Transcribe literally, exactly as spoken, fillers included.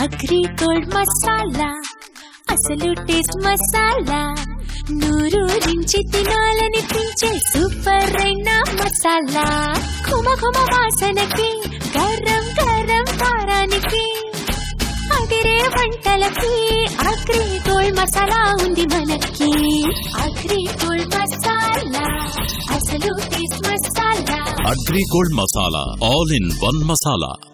Agrigold Masala, అసలు taste మసాలా, నూరూరించి తినాలనిపించే సూపర్ అయిన మసాలా. ఘుమ ఘుమ వాసనకి, గరం గరం కారానికి, అదిరే వంటలకి అగ్రిగోల్డ్ మసాలా ఉంది మనకి. అగ్రిగోల్డ్ మసాలా, అసలు టేస్ట్ మసాలా. Agrigold Masala, all in one masala.